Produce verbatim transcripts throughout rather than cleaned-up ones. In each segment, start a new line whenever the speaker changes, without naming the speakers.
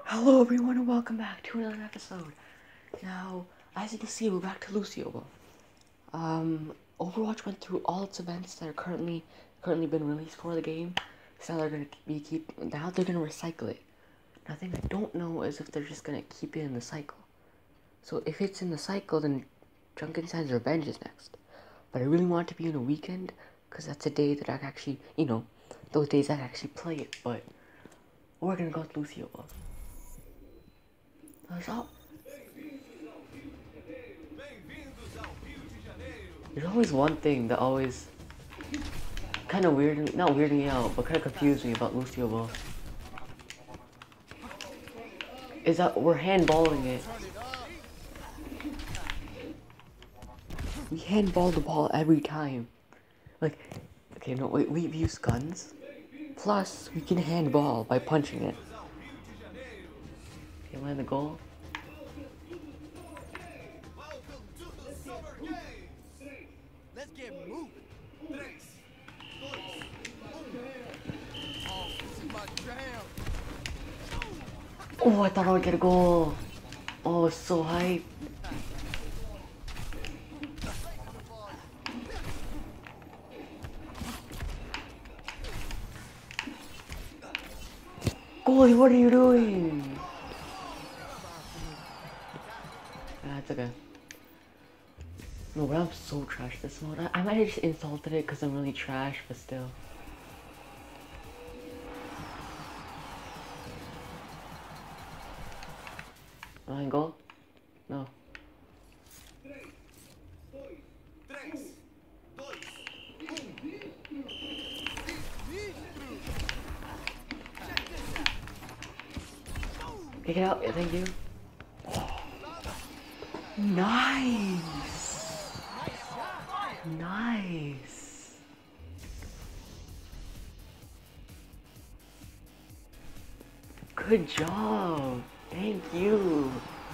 Hello everyone and welcome back to another episode. Now, as you can see, we're back to Lucio. Um, Overwatch went through all its events that are currently currently been released for the game. So now they're gonna be keep now they're gonna recycle it. Now, the thing I don't know is if they're just gonna keep it in the cycle. So if it's in the cycle, then Junkenstein's Revenge is next. But I really want it to be on a weekend because that's a day that I can actually, you know, those days I can actually play it. But we're gonna go with Lucio. There's always one thing that always kind of weird, not weirded me out, but kind of confused me about Lucio Ball. Is that we're handballing it. We handball the ball every time. Like, okay, no, wait, we've used guns. Plus, we can handball by punching it. Okay, land the goal.
Let's get moving. Oh, this is my jam.
Oh, I thought I would get a goal. Oh, it's so hype. Goalie, what are you doing? That's okay. No, but I'm so trash this mode. I, I might have just insulted it because I'm really trash, but still. Line goal? No. Kick it out, yeah, thank you. Nice! Nice! Good job! Thank you!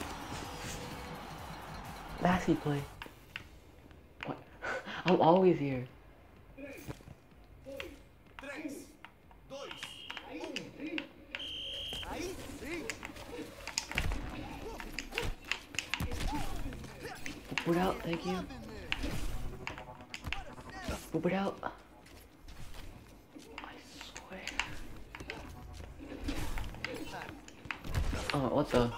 Massey play. What? I'm always here. Put out, thank you. Put it out. I swear. Oh, what the?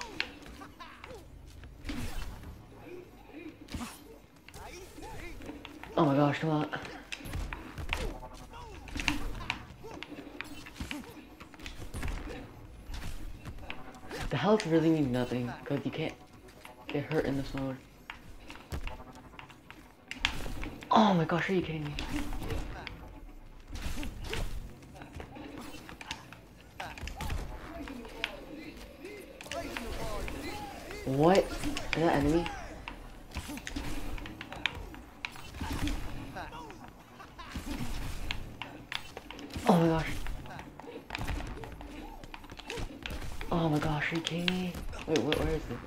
Oh my gosh, come on. The health really means nothing, because you can't get hurt in this mode. Oh my gosh, are you kidding me? What? Is that enemy? Oh my gosh. Oh my gosh, are you kidding me? Wait, where, where is it?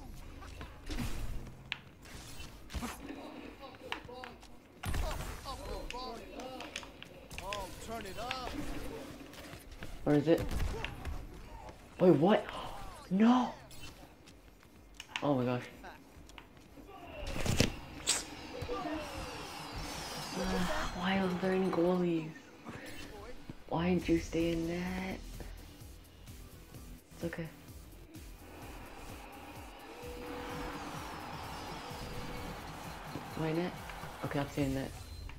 Where is it? Wait, what? No! Oh my gosh. Uh, why wasn't there any goalies? Why didn't you stay in net? It's okay. Am I in net? Okay, I'll stay in net.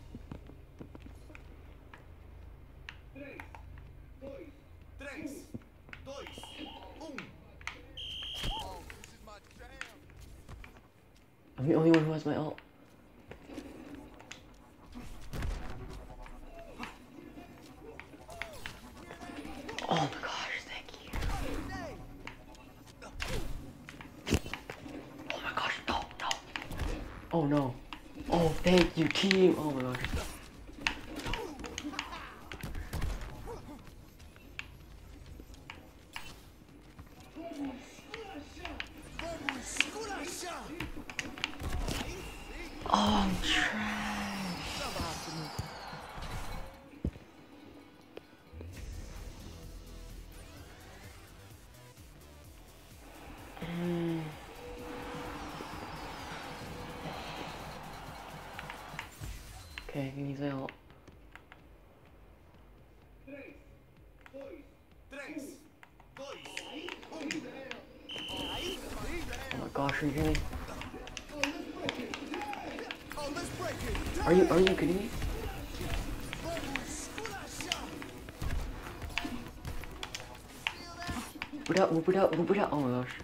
I'm the only one who has my ult. Oh my gosh, thank you. Oh my gosh, no, no. Oh no. Oh, thank you, team. Oh my gosh. Oh, I'm trash. Okay, he needs help. Oh my gosh, are you kidding me? Are you are you kidding me? Move it out, move it out, move it out. Oh my gosh.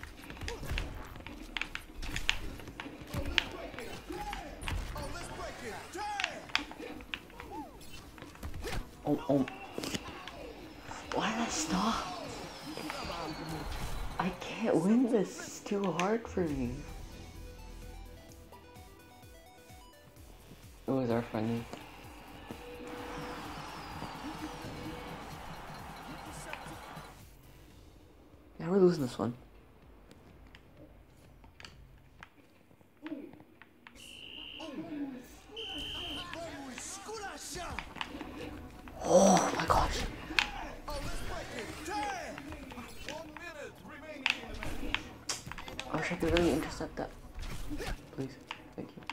Oh, oh. Why did I stop? I can't win this. It's too hard for me. It was our friendly. Yeah, we're losing this one. Oh my gosh. I wish I could really intercept that. Please. Thank you.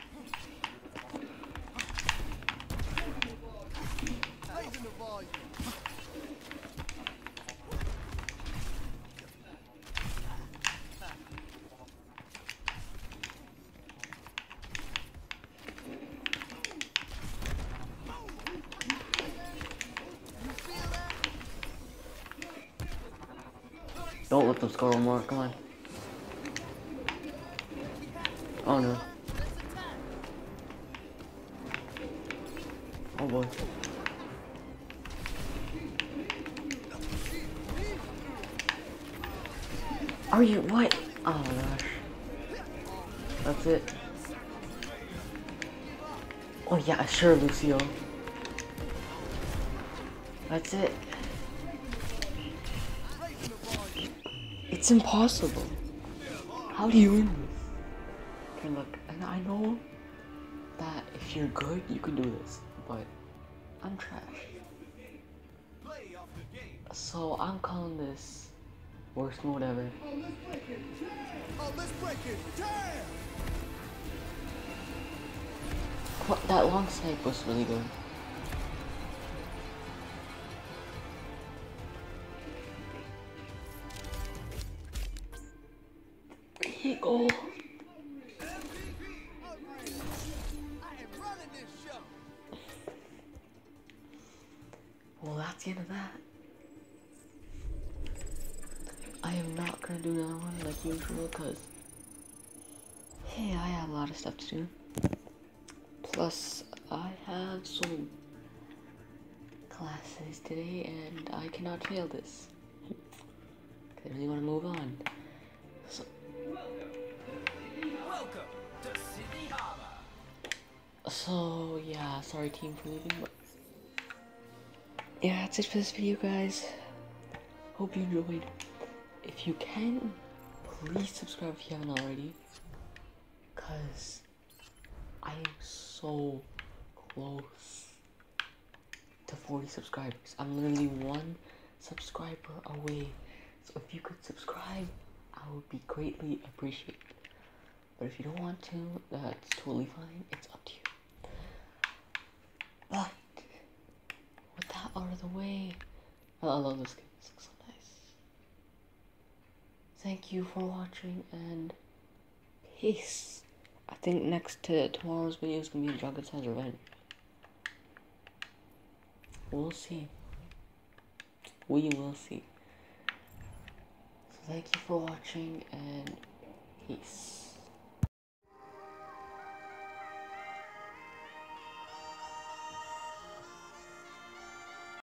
Don't let them score one more. Come on. Oh no. Oh boy. Are you what? Oh my gosh. That's it. Oh yeah, sure, Lucio. That's it. It's impossible. How do you win this? Okay, look, and I know that if you're good, you can do this, but I'm trash. So I'm calling this worst mode ever.
Oh, let's break it. Damn!
What, that long snipe was really good. Here you go. Well, that's the end of that. I am not gonna do another one like usual because, hey, I have a lot of stuff to do. Plus, I have some classes today and I cannot fail this. I really want to move on. So,
Welcome to Sydney Harbour.
so yeah, sorry team for leaving, but yeah, that's it for this video, guys. Hope you enjoyed. If you can, please subscribe if you haven't already, cause I am so close to forty subscribers. I'm literally one subscriber away. So if you could subscribe, I would be greatly appreciated. But if you don't want to, that's totally fine. It's up to you. But with that out of the way, I love this game. This looks so nice. Thank you for watching and peace. I think next to tomorrow's video is gonna be Junkenstein's Revenge. We'll see. We will see. So thank you for watching and peace.